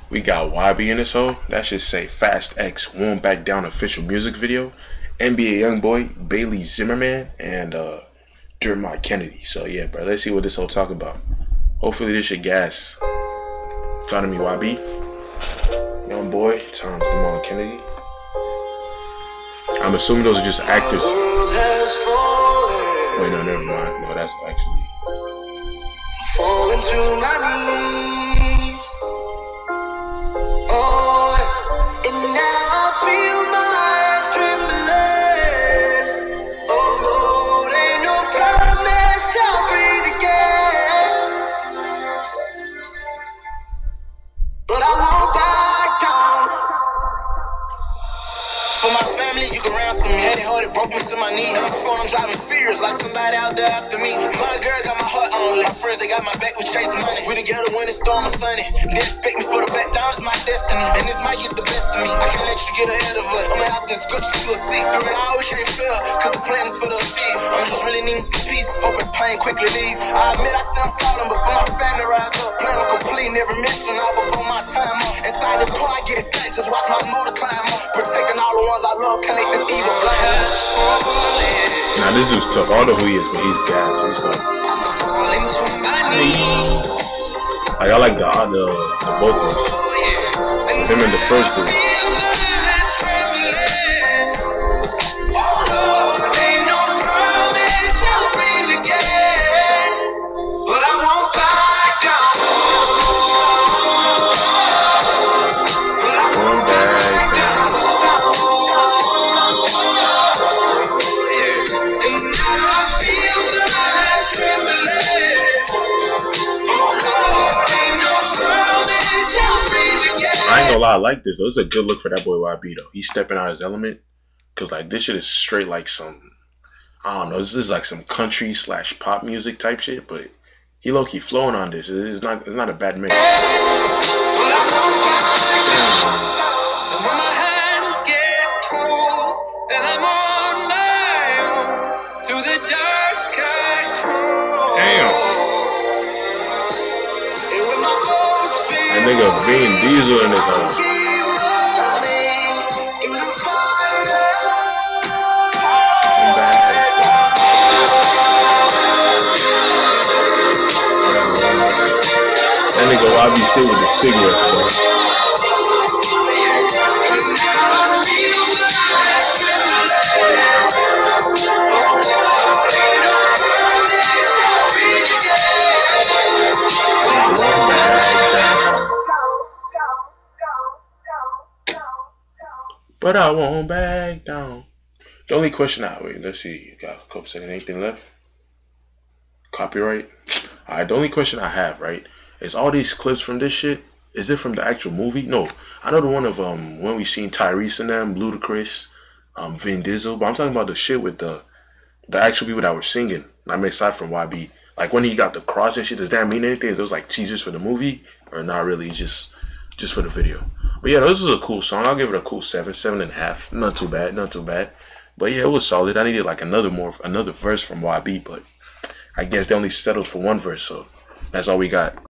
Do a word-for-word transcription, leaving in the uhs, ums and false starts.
We got Y B in this hole. That should say Fast X Won't Back Down official music video. N B A Youngboy, Bailey Zimmerman, and uh, Dermot Kennedy. So yeah, bro, let's see what this whole talk about. Hopefully this shit gas. Talk to me, Y B. Youngboy times Dermot Kennedy. I'm assuming those are just actors. Wait, no, never mind. No, that's actually. Falling to my knees. Oh, and now I feel my hands trembling. Oh Lord, ain't no promise I'll breathe again. But I won't back down. For my family, you can ransom me. Headed hard, it broke me to my knees. On the phone, I'm driving fears like somebody out there after me. My girl got my heart on. My friends, they got my back, we chase money. We together when it's storm or sunny. They expect me for the back down, it's my destiny. And this might get the best of me. I can't let you get ahead of us. I'ma have this gut you to a seat. Through it all, we can't fail, cause the plan is for the achieve. I'm just really needing some peace. Open pain, quickly leave. I admit I see I'm falling, but for my family, rise up. Plan on completing every mission out before my time up. Inside this car, I get it done. Just watch my motor climb up. Protecting all the ones I love, can't let this evil blind us. Nah, this dude's tough. I don't know who he is, but he's gas. He's going. I'm falling to my knees. Like, I like the uh, the, the vocals. Him in the first group. I ain't gonna lie, I like this though. It's a good look for that boy Y B though. He's stepping out his element. Cause like this shit is straight like some, I don't know, this is like some country slash pop music type shit, but he low key flowing on this. It's not it's not a bad mix. That nigga Vin Diesel in this house. That nigga Y B still with the cigarettes, bro. But I won't back down. The only question I wait, let's see, you got a couple seconds, anything left? Copyright? Alright, the only question I have, right, is all these clips from this shit, is it from the actual movie? No. I know the one of um when we seen Tyrese and them, Ludacris, um, Vin Diesel, but I'm talking about the shit with the the actual people that were singing. I mean, aside from Y B. Like when he got the cross and shit, does that mean anything? Those like teasers for the movie? Or not really, it's just just for the video. But yeah, this is a cool song. I'll give it a cool seven, seven and a half. Not too bad, not too bad. But yeah, it was solid. I needed like another more, another verse from Y B, but I guess they only settled for one verse, so that's all we got.